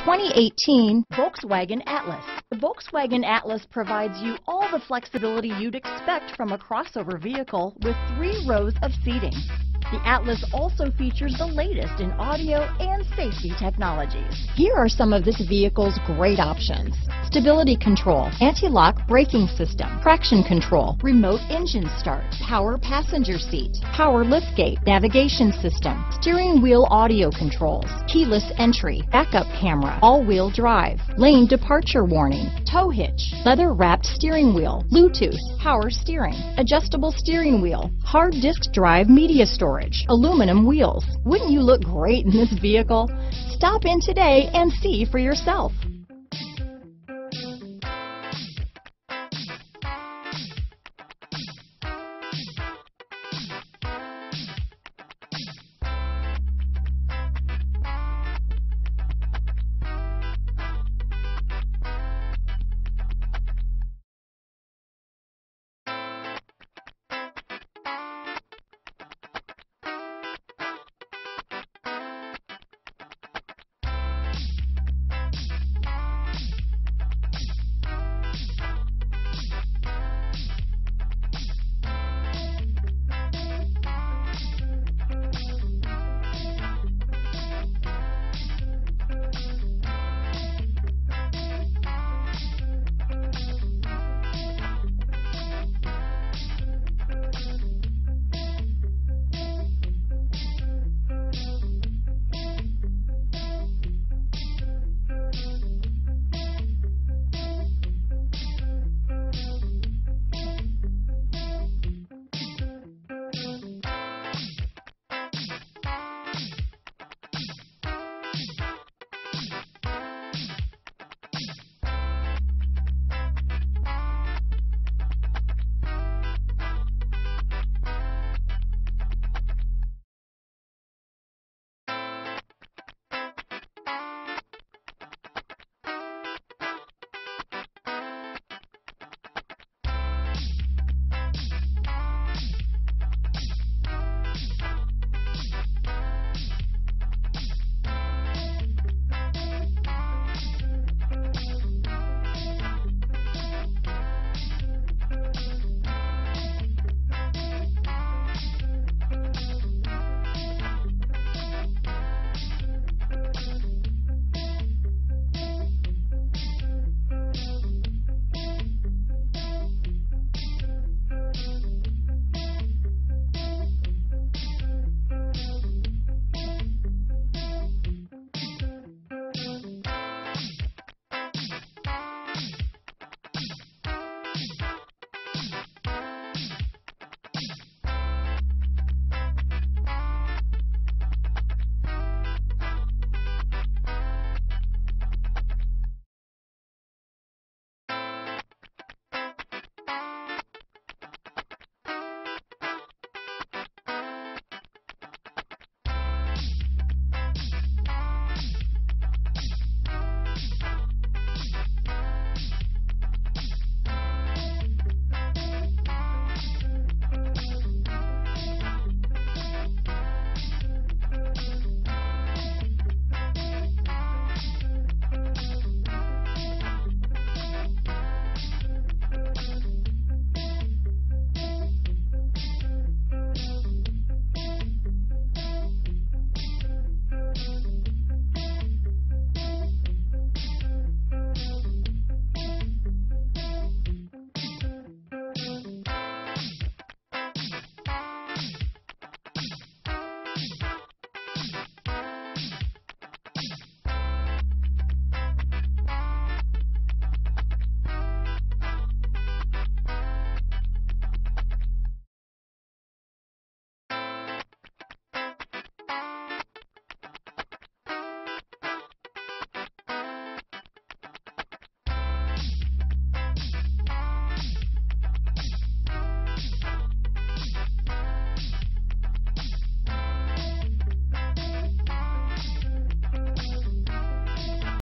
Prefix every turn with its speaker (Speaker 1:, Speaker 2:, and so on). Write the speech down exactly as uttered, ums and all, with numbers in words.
Speaker 1: twenty eighteen Volkswagen Atlas. The Volkswagen Atlas provides you all the flexibility you'd expect from a crossover vehicle with three rows of seating. The Atlas also features the latest in audio and safety technologies. Here are some of this vehicle's great options: stability control, anti-lock braking system, traction control, remote engine start, power passenger seat, power liftgate, navigation system, steering wheel audio controls, keyless entry, backup camera, all-wheel drive, lane departure warning, tow hitch, leather-wrapped steering wheel, Bluetooth, power steering, adjustable steering wheel, hard disk drive media storage, aluminum wheels. Wouldn't you look great in this vehicle? Stop in today and see for yourself.